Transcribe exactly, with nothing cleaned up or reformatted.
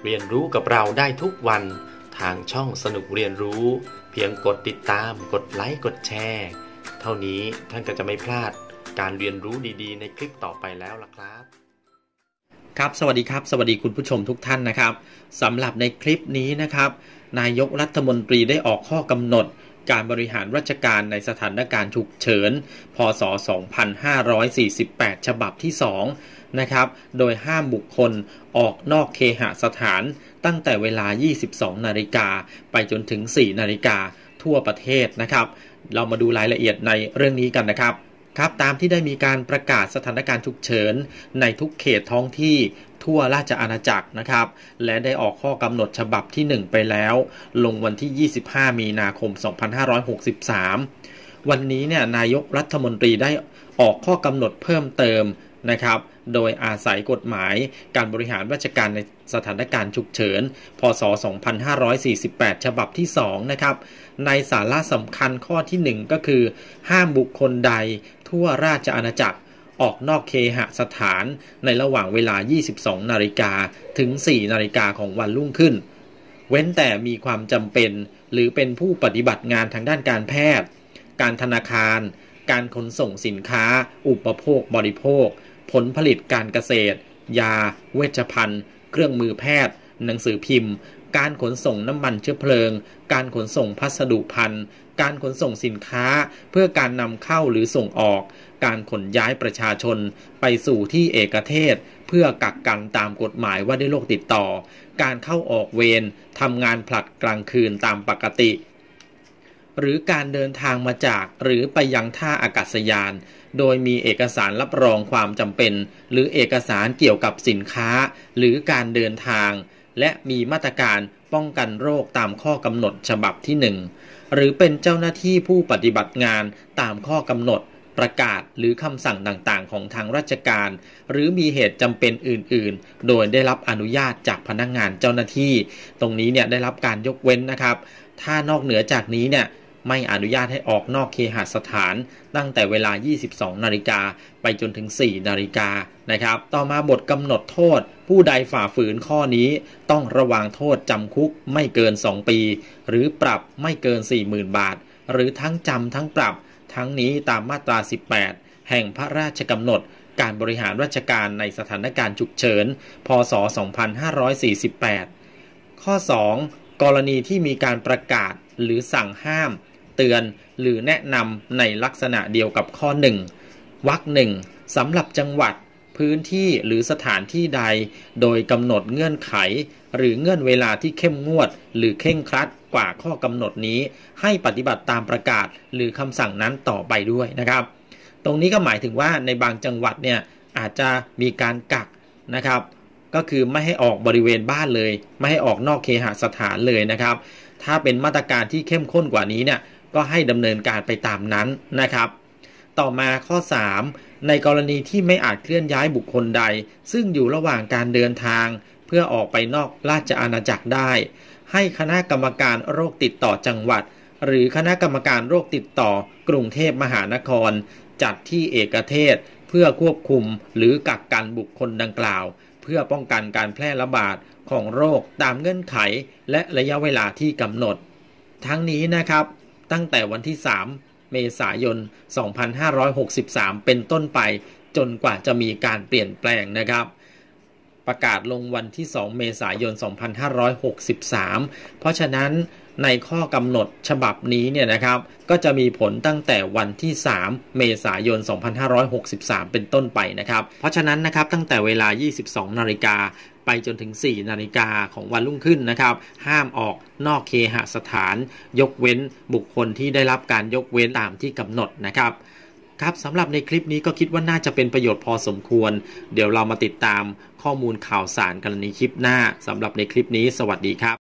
เรียนรู้กับเราได้ทุกวันทางช่องสนุกเรียนรู้เพียงกดติดตามกดไลค์กดแชร์เท่านี้ท่านก็จะไม่พลาดการเรียนรู้ดีๆในคลิปต่อไปแล้วล่ะครับครับสวัสดีครับสวัสดีคุณผู้ชมทุกท่านนะครับสำหรับในคลิปนี้นะครับนายกรัฐมนตรีได้ออกข้อกำหนดการบริหารราชการในสถานการณ์ฉุกเฉินพ.ศ. สองพันห้าร้อยสี่สิบแปด ฉบับที่สองนะครับโดยห้ามบุคคลออกนอกเคหสถานตั้งแต่เวลา ยี่สิบสองนาฬิกาไปจนถึง สี่นาฬิกาทั่วประเทศนะครับเรามาดูรายละเอียดในเรื่องนี้กันนะครับครับตามที่ได้มีการประกาศสถานการณ์ฉุกเฉินในทุกเขตท้องที่ทั่วราชอาณาจักรนะครับและได้ออกข้อกำหนดฉบับที่หนึ่งไปแล้วลงวันที่ยี่สิบห้ามีนาคมสองพันห้าร้อยหกสิบสามวันนี้เนี่ยนายกรัฐมนตรีได้ออกข้อกำหนดเพิ่มเติมนะครับโดยอาศัยกฎหมายการบริหารราชการในสถานการณ์ฉุกเฉินพ.ศ. สองพันห้าร้อยสี่สิบแปด ฉบับที่สองนะครับในสาระสำคัญข้อที่หนึ่งก็คือห้ามบุคคลใดทั่วราชอาณาจักรออกนอกเคหสถานในระหว่างเวลา ยี่สิบสองนาฬิกาถึง สี่นาฬิกาของวันรุ่งขึ้นเว้นแต่มีความจำเป็นหรือเป็นผู้ปฏิบัติงานทางด้านการแพทย์การธนาคารการขนส่งสินค้าอุปโภคบริโภคผลผลิตการเกษตรยาเวชภัณฑ์เครื่องมือแพทย์หนังสือพิมพ์การขนส่งน้ำมันเชื้อเพลิงการขนส่งพัสดุภัณฑ์การขนส่งสินค้าเพื่อการนำเข้าหรือส่งออกการขนย้ายประชาชนไปสู่ที่เอกเทศเพื่อกักกันตามกฎหมายว่าด้วยโรคติดต่อการเข้าออกเวรทำงานผลัดกลางคืนตามปกติหรือการเดินทางมาจากหรือไปยังท่าอากาศยานโดยมีเอกสารรับรองความจำเป็นหรือเอกสารเกี่ยวกับสินค้าหรือการเดินทางและมีมาตรการป้องกันโรคตามข้อกำหนดฉบับที่หนึ่งหรือเป็นเจ้าหน้าที่ผู้ปฏิบัติงานตามข้อกำหนดประกาศหรือคำสั่งต่างๆของทางราชการหรือมีเหตุจำเป็นอื่นๆโดยได้รับอนุญาตจากพนักงานเจ้าหน้าที่ตรงนี้เนี่ยได้รับการยกเว้นนะครับถ้านอกเหนือจากนี้เนี่ยไม่อนุญาตให้ออกนอกเคหสถานตั้งแต่เวลา ยี่สิบสองนาฬิกาไปจนถึง สี่นาฬิกานะครับต่อมาบทกำหนดโทษผู้ใดฝ่าฝืนข้อนี้ต้องระวางโทษจำคุกไม่เกินสองปีหรือปรับไม่เกิน สี่หมื่น บาทหรือทั้งจำทั้งปรับทั้งนี้ตามมาตราสิบแปดแห่งพระราชกำหนดการบริหารราชการในสถานการณ์ฉุกเฉินพ.ศ. สองพันห้าร้อยสี่สิบแปดข้อสองกรณีที่มีการประกาศหรือสั่งห้ามเตือนหรือแนะนำในลักษณะเดียวกับข้อหนึ่งวรรคหนึ่งสำหรับจังหวัดพื้นที่หรือสถานที่ใดโดยกำหนดเงื่อนไขหรือเงื่อนเวลาที่เข้มงวดหรือเคร่งครัดกว่าข้อกำหนดนี้ให้ปฏิบัติตามประกาศหรือคำสั่งนั้นต่อไปด้วยนะครับตรงนี้ก็หมายถึงว่าในบางจังหวัดเนี่ยอาจจะมีการกักนะครับก็คือไม่ให้ออกบริเวณบ้านเลยไม่ให้ออกนอกเคหสถานเลยนะครับถ้าเป็นมาตรการที่เข้มข้นกว่านี้เนี่ยก็ให้ดำเนินการไปตามนั้นนะครับต่อมาข้อสามในกรณีที่ไม่อาจเคลื่อนย้ายบุคคลใดซึ่งอยู่ระหว่างการเดินทางเพื่อออกไปนอกราชอาณาจักรได้ให้คณะกรรมการโรคติดต่อจังหวัดหรือคณะกรรมการโรคติดต่อกรุงเทพมหานครจัดที่เอกเทศเพื่อควบคุมหรือกักกันบุคคลดังกล่าวเพื่อป้องกันการแพร่ระบาดของโรคตามเงื่อนไขและระยะเวลาที่กำหนดทั้งนี้นะครับตั้งแต่วันที่สามเมษายนสองพันห้าร้อยหกสิบสามเป็นต้นไปจนกว่าจะมีการเปลี่ยนแปลงนะครับประกาศลงวันที่สองเมษายนสองพันห้าร้อยหกสิบสามเพราะฉะนั้นในข้อกำหนดฉบับนี้เนี่ยนะครับก็จะมีผลตั้งแต่วันที่สามเมษายนสองพันห้าร้อยหกสิบสามเป็นต้นไปนะครับเพราะฉะนั้นนะครับตั้งแต่เวลา ยี่สิบสองนาฬิกาไปจนถึง สี่นาฬิกาของวันรุ่งขึ้นนะครับห้ามออกนอกเคหสถานยกเว้นบุคคลที่ได้รับการยกเว้นตามที่กำหนดนะครับครับสำหรับในคลิปนี้ก็คิดว่าน่าจะเป็นประโยชน์พอสมควรเดี๋ยวเรามาติดตามข้อมูลข่าวสารกันในคลิปหน้าสำหรับในคลิปนี้สวัสดีครับ